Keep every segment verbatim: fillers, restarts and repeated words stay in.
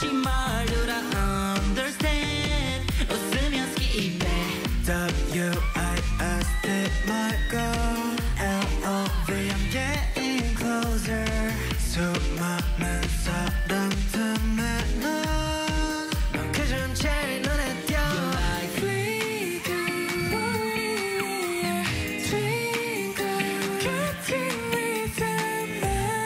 다시 말도 다 understand 웃으면 skip it W I S T my girl L O V I'm getting closer 수많은 사람 틈에 넌 그전 제일 눈에 띄어 You're like flicker twinkle 같은 rhythm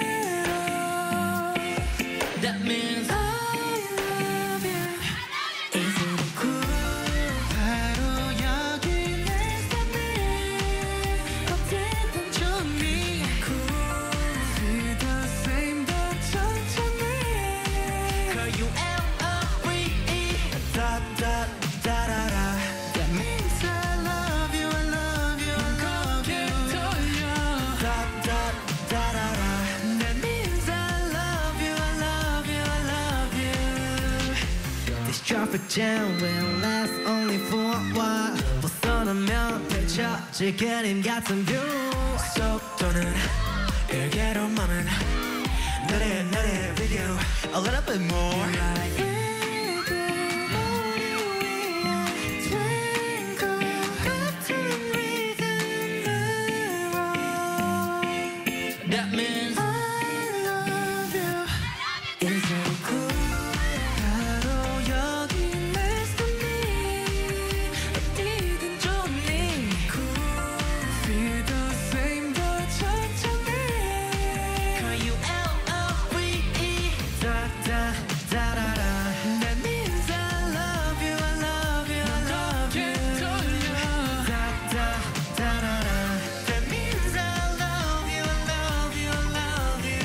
That means I love you Isn't cool 바로 여기 내 삶에 어쨌든 좋니 Cool feel the same 더 천천히 Call you L O V E Da da da da da That means I love you I love you I love you Da da da da da That means I love you I love you I love you This traffic jam will last only for a while 벗어나면 펼쳐질 그림 같은 view 속도는 일개로 맘은 느려 느려 video A little bit more like That means I love you Isn't cool 바로 여기 내 삶이 어디든 좋니 Cool feel the same 더 천천히 Call you L O V E Da da da da da That means I love you I love you I love you Da da da da da That means I love you I love you I love you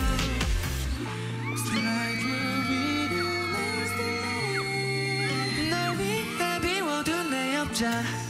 Slide through video 널 위해 비워둔 내 옆자